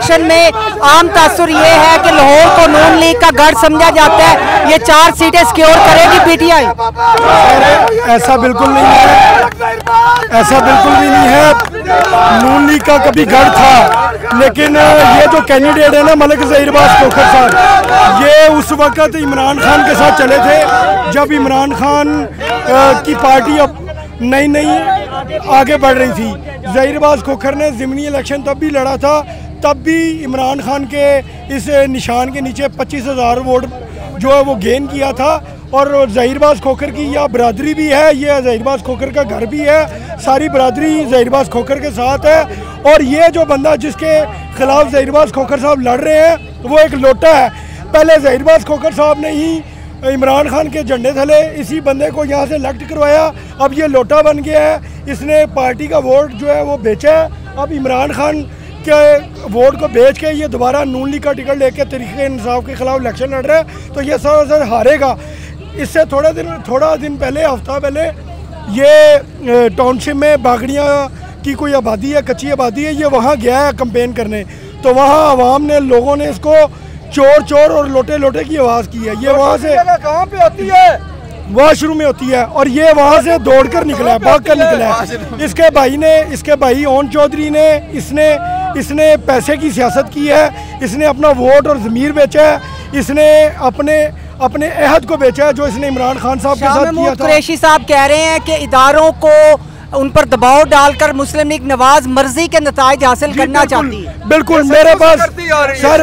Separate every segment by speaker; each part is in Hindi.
Speaker 1: इलेक्शन में आम तासुर ये है कि लाहौर को नून लीग का गढ़ समझा जाता है, ये 4 सीटें सिक्योर करेगी पीटीआई?
Speaker 2: ऐसा बिल्कुल नहीं है, ऐसा बिल्कुल भी नहीं है। नून लीग का कभी गढ़ था, लेकिन ये जो कैंडिडेट है ना मलिक ज़हीरबाज़ खोखर साहब, ये उस वक्त इमरान खान के साथ चले थे जब इमरान खान की पार्टी अब नई आगे बढ़ रही थी। ज़हीरबाज़ खोखर ने ज़िमनी इलेक्शन तब भी लड़ा था, तब भी इमरान खान के इस निशान के नीचे 25,000 वोट जो है वो गेन किया था। और ज़हीरबाज़ खोखर की यह बरादरी भी है, ये ज़हीरबाज़ खोखर का घर भी है, सारी बरादरी ज़हीरबाज़ खोखर के साथ है। और ये जो बंदा जिसके खिलाफ ज़हीरबाज़ खोखर साहब लड़ रहे हैं वो एक लोटा है। पहले ज़हीरबाज़ खोखर साहब ने ही इमरान खान के झंडे थले इसी बंदे को यहाँ से इलेक्ट करवाया, अब ये लोटा बन गया है। इसने पार्टी का वोट जो है वो बेचा है, अब इमरान खान के वोट को बेच के ये दोबारा नून लीग का टिकट लेके तहरीक इंसाफ के खिलाफ इलेक्शन लड़ रहा है, तो ये सर हारेगा। इससे थोड़ा दिन पहले, हफ्ता पहले, ये टाउनशिप में बागड़ियाँ की कोई आबादी है, कच्ची आबादी है, ये वहाँ गया है कैंपेन करने, तो वहाँ आवाम ने, लोगों ने इसको चोर चोर और लोटे लोटे की आवाज़ की है। ये वहाँ से
Speaker 3: कहाँ पे होती है,
Speaker 2: वॉशरूम में होती है, और ये वहाँ से दौड़कर निकला है, भागकर निकला है। इसके भाई ओन चौधरी ने, इसने पैसे की सियासत की है, इसने अपना वोट और ज़मीर बेचा है, इसने अपने अहद को बेचा है जो इसने इमरान खान साहब के साथ किया था।
Speaker 1: कुरैशी साहब कह रहे हैं कि इदारों को उन पर दबाव डालकर मुस्लिम लीग नवाज मर्जी के नताइज हासिल करना चाहती है।
Speaker 2: बिल्कुल, मेरे पास सर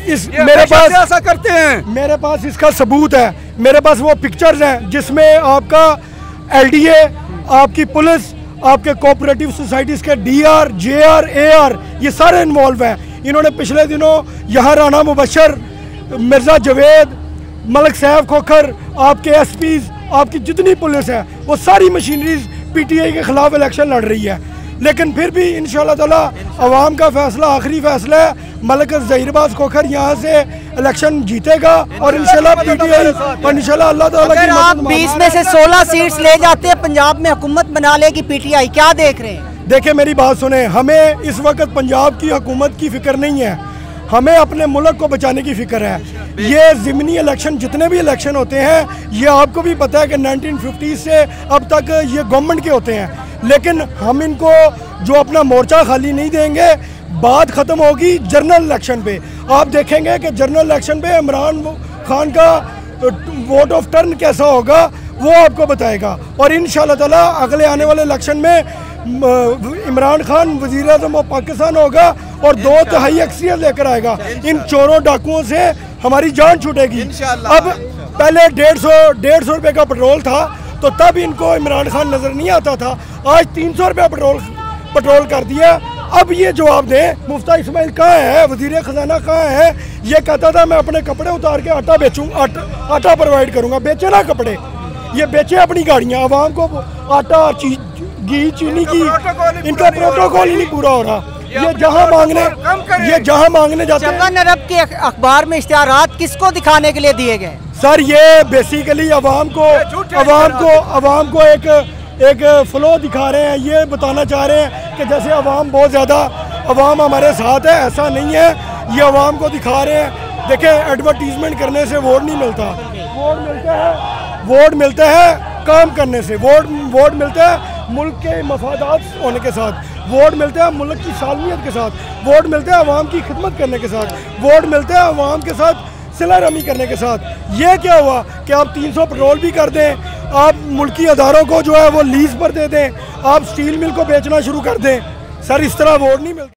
Speaker 3: ऐसा करते हैं,
Speaker 2: मेरे पास इसका सबूत है, मेरे पास वो पिक्चर्स हैं जिसमें आपका LDA, आपकी पुलिस, आपके कोऑपरेटिव सोसाइटीज़ के DR, JR, AR, ये सारे इन्वॉल्व हैं। इन्होंने पिछले दिनों यहाँ राना मुबशर, मिर्ज़ा जवेद, मलिक सैफ खोखर, आपके SPs, आपकी जितनी पुलिस है वो सारी मशीनरीज PTI के खिलाफ इलेक्शन लड़ रही है। लेकिन फिर भी इंशाल्लाह ताला अवाम का फैसला आखिरी फैसला है, मलिक ज़हीरबाज़ खोखर यहाँ से इलेक्शन जीतेगा और इंशाल्लाह PTI और इंशाल्लाह अल्लाह ताला की मदद।
Speaker 1: आप 20 में से 16 सीट्स ले जाते हैं, पंजाब में हुकूमत बना लेगी PTI, क्या देख रहे हैं?
Speaker 2: देखिए मेरी बात सुने, हमें इस वक्त पंजाब की हुकूमत की फिक्र नहीं है, हमें अपने मुल्क को बचाने की फिक्र है। ये ज़िमनी इलेक्शन, जितने भी इलेक्शन होते हैं, ये आपको भी पता है कि 1950 से अब तक ये गवर्नमेंट के होते हैं, लेकिन हम इनको जो अपना मोर्चा खाली नहीं देंगे। बात ख़त्म होगी जनरल इलेक्शन पे, आप देखेंगे कि जनरल इलेक्शन पे इमरान खान का वोट ऑफ टर्न कैसा होगा वो आपको बताएगा। और इंशाल्लाह ताला अगले आने वाले इलेक्शन में इमरान खान वज़ीर आज़म ऑफ पाकिस्तान होगा और 2 तिहाई अक्सरियत लेकर आएगा। इन चोरों डाकुओं से हमारी जान छूटेगी। अब पहले 150 रुपये का पेट्रोल था तो तब इनको इमरान खान नज़र नहीं आता था, आज 300 रुपये पेट्रोल कर दिया। अब ये जवाब दें, मुफ्ता इस्माइल कहाँ है, वज़ीर ख़जाना कहाँ है? ये कहता था मैं अपने कपड़े उतार के आटा बेचूँगा, आटा प्रोवाइड करूँगा। बेचे ना कपड़े, ये बेचे अपनी गाड़ियाँ, आवाम को आटा, घी, चीनी की, इनका प्रोटोकॉल ही नहीं पूरा हो रहा। ये जहाँ मांगने जाते हैं।
Speaker 1: चंदन अरब के अखबार में इश्तिहारात किसको दिखाने के लिए दिए गए?
Speaker 2: सर ये बेसिकली आवाम को एक फ्लो दिखा रहे हैं, ये बताना चाह रहे हैं कि जैसे आवाम बहुत ज़्यादा, आवाम हमारे साथ है, ऐसा नहीं है। ये आवाम को दिखा रहे हैं। देखें, एडवर्टीजमेंट करने से वोट नहीं मिलता, वोट मिलते हैं काम करने से। वोट मिलते हैं मुल्क के मफादात होने के साथ, वोट मिलते हैं मुल्क की सालमियत के साथ, वोट मिलते हैं अवाम की खिदमत करने के साथ, वोट मिलते हैं अवाम के साथ सिला रमी करने के साथ। ये क्या हुआ कि आप 300 पेट्रोल भी कर दें, आप मुल्की अदारों को जो है वो लीज पर दे दें, आप स्टील मिल को बेचना शुरू कर दें। सर इस तरह वोट नहीं मिलता।